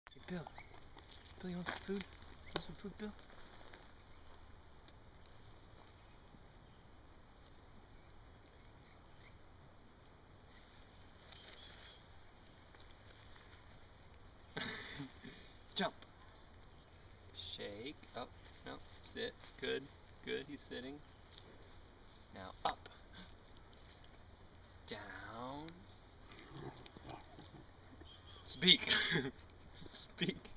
Hey, Bill. Bill, you want some food? Want some food, Bill? Jump. Shake. Oh, no. Sit. Good. Good. He's sitting. Now up. Down. Speak. Speak.